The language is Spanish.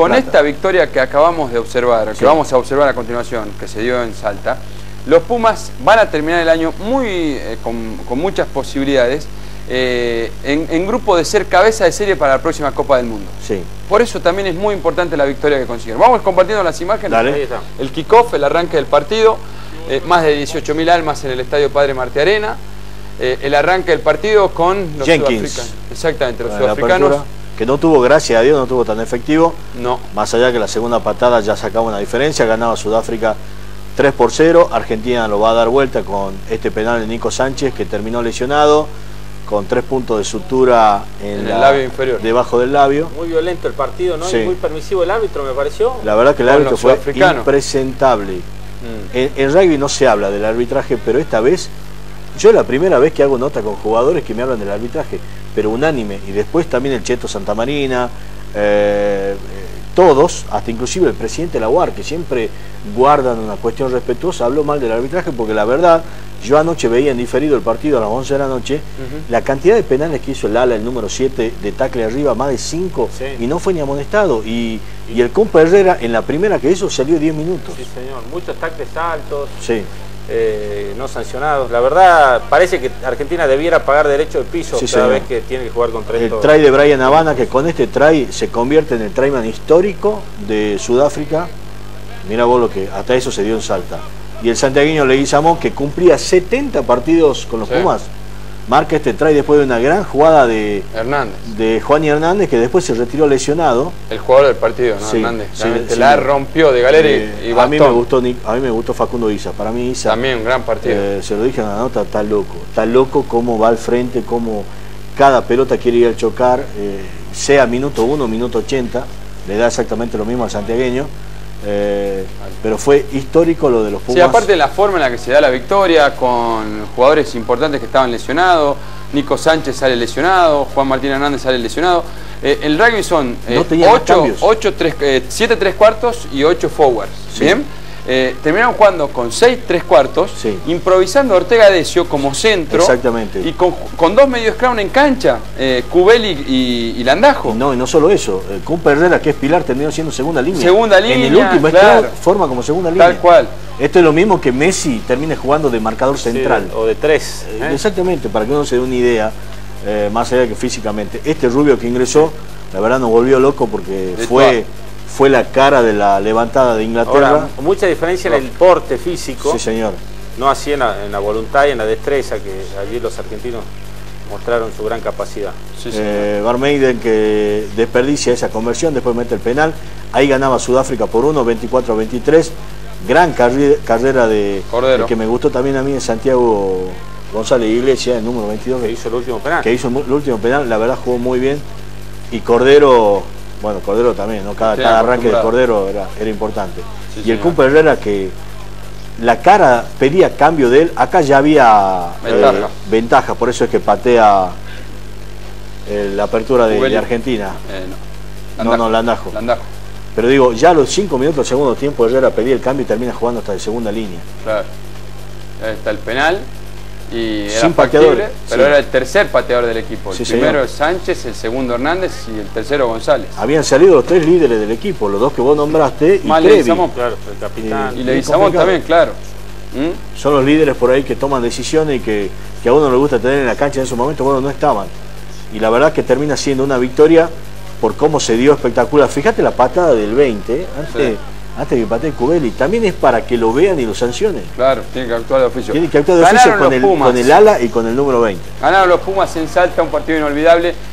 Con esta victoria que acabamos de observar, que vamos a observar a continuación, que se dio en Salta, los Pumas van a terminar el año con muchas posibilidades en grupo de ser cabeza de serie para la próxima Copa del Mundo. Sí. Por eso también es muy importante la victoria que consiguieron. Vamos compartiendo las imágenes. Dale. Ahí está. El kickoff, el arranque del partido, más de 18.000 almas en el Estadio Padre Martí Arena. El arranque del partido con los sudafricanos. Exactamente, los sudafricanos. Que no tuvo, gracias a Dios, no tuvo tan efectivo. No. Más allá que la segunda patada ya sacaba una diferencia, ganaba Sudáfrica 3-0. Argentina lo va a dar vuelta con este penal de Nico Sánchez, que terminó lesionado, con 3 puntos de sutura en el labio inferior. Debajo del labio. Muy violento el partido, ¿no? Sí. Y muy permisivo el árbitro, me pareció. La verdad que el árbitro fue impresentable. En rugby no se habla del arbitraje, pero esta vez, yo es la primera vez que hago nota con jugadores que me hablan del arbitraje, pero unánime. Y después también el Cheto Santamarina, todos, hasta inclusive el presidente de la UAR, que siempre guardan una cuestión respetuosa, habló mal del arbitraje, porque la verdad, yo anoche veía en diferido el partido a las 11 de la noche, la cantidad de penales que hizo el ala, el número 7, de tackle arriba, más de 5, y no fue ni amonestado. Y el compa Herrera, en la primera que hizo, salió 10 minutos. Sí, señor, muchos tackles altos. Sí. No sancionados. La verdad, parece que Argentina debiera pagar derecho de piso cada vez que tiene que jugar contra esto. El try de Brian Habana, que con este try se convierte en el tryman histórico de Sudáfrica. Mira vos lo que hasta eso se dio en Salta. Y el santiagueño Leguizamón, que cumplía 70 partidos con los Pumas, marca este try después de una gran jugada de Juan Hernández, que después se retiró lesionado. El jugador del partido, ¿no? Hernández. La rompió de galera y a mí me gustó Facundo Isa. Para mí Isa también un gran partido. Se lo dije en la nota, está loco cómo va al frente, cómo cada pelota quiere ir a chocar, sea minuto 1, minuto 80, le da exactamente lo mismo al santiagueño. Pero fue histórico lo de los Pumas. Sí, aparte de la forma en la que se da la victoria, con jugadores importantes que estaban lesionados, Nico Sánchez sale lesionado, Juan Martín Hernández sale lesionado. El rugby son 7 3 cuartos y 8 forwards. Sí. ¿Bien? Terminaron jugando con 6 3 cuartos, improvisando Ortega Decio como centro. Exactamente. Y con 2 medios crown en cancha, Cubeli y Landajo. Y no solo eso, Cumpa Herrera, que es pilar, terminó siendo segunda línea. Segunda línea. En el último forma como segunda línea. Tal cual. Esto es lo mismo que Messi termine jugando de marcador central. O de 3. Exactamente, para que uno se dé una idea, más allá que físicamente. Este rubio que ingresó, la verdad nos volvió loco porque fue la cara de la levantada de Inglaterra. Ahora, mucha diferencia en el porte físico. Sí, señor. No así en la voluntad y en la destreza, que allí los argentinos mostraron su gran capacidad. Sí, Barmeiden, que desperdicia esa conversión, después mete el penal. Ahí ganaba Sudáfrica por 1, 24-23. Gran carrera de Cordero, que me gustó también a mí, en Santiago González Iglesias, el número 22. Que hizo el último penal. Que hizo el último penal, la verdad jugó muy bien. Y Cordero, bueno, Cordero también, ¿no? Cada arranque de Cordero era importante. Sí, y el Cumpa Herrera, que la cara pedía cambio de él, acá ya había ventaja, por eso es que patea la apertura de Argentina. Landajo. Pero digo, ya a los 5 minutos del segundo tiempo Herrera pedía el cambio y termina jugando hasta de segunda línea. Claro. Ahí está el penal. Y era sin factible, pateador, pero era el tercer pateador del equipo. El primero es Sánchez, el segundo Hernández y el tercero González. Habían salido los 3 líderes del equipo, los 2 que vos nombraste, y Leguizamón, claro, el capitán. Y Leguizamón también, claro. Son los líderes por ahí que toman decisiones y que a uno le gusta tener en la cancha en esos momentos. Bueno, no estaban. Y la verdad que termina siendo una victoria por cómo se dio espectacular. Fíjate la patada del 20, antes que patee Cubeli, también es para que lo vean y lo sancionen. Claro, tiene que actuar de oficio. Tiene que actuar de oficio con el ala y con el número 20. Ganaron los Pumas en Salta, un partido inolvidable.